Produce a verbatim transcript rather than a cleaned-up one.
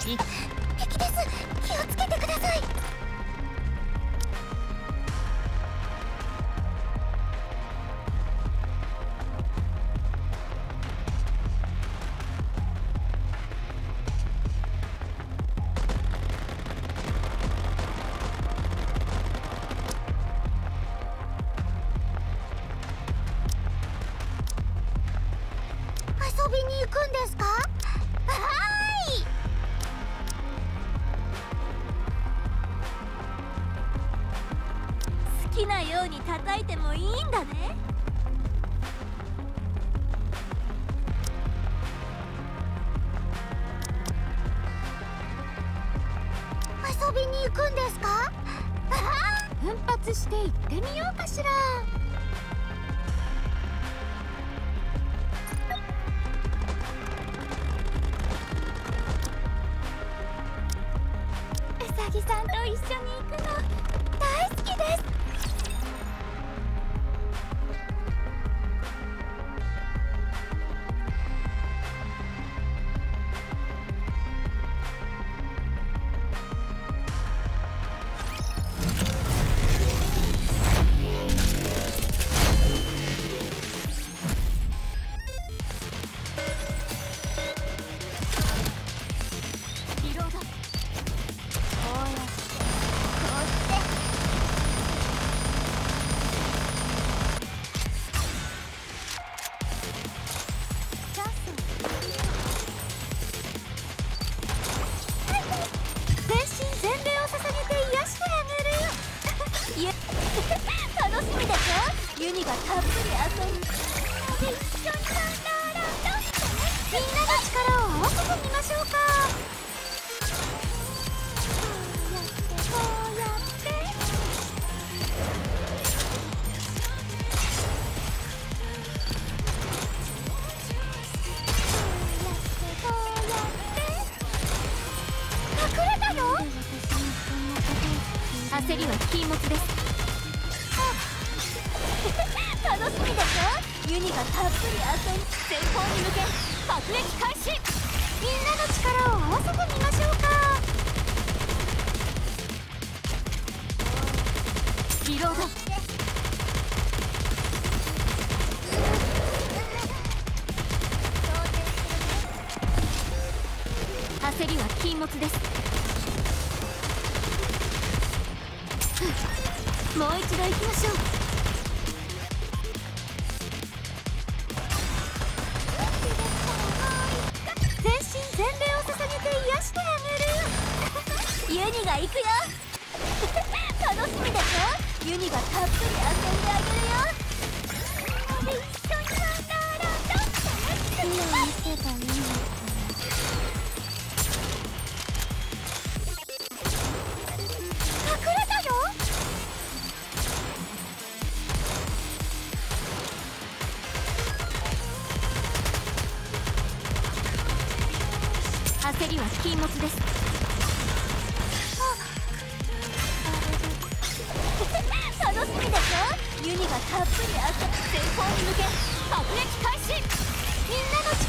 敵です。気をつけてください。遊びに行くんですか？はーい。好きなように叩いてもいいんだね。遊びに行くんですか？奮発して行ってみようかしら。うさぎさんと一緒に行くの大好きです。楽しみでしょ。ユニがたっぷり遊んで一緒にワンダーランド。みんなの力を合わせてみましょうか。こうやってこうやってこうやって隠れたの？焦りは禁物です。楽しみでしょ。ユニがたっぷり遊んで前方に向け爆撃開始。みんなの力を合わせてみましょうか。リロード。焦りは禁物です。もう一度行きましょう。全身全霊を捧げて癒してあげる。ユニが行くよ。楽しみでしょ。ユニがたっぷり遊んであげるよ。一緒にワンダーランド。今見せばいいのか。焦りは禁物です。楽しみでしょ。ユニがたっぷり遊んで前方に向け爆撃開始。みんなの力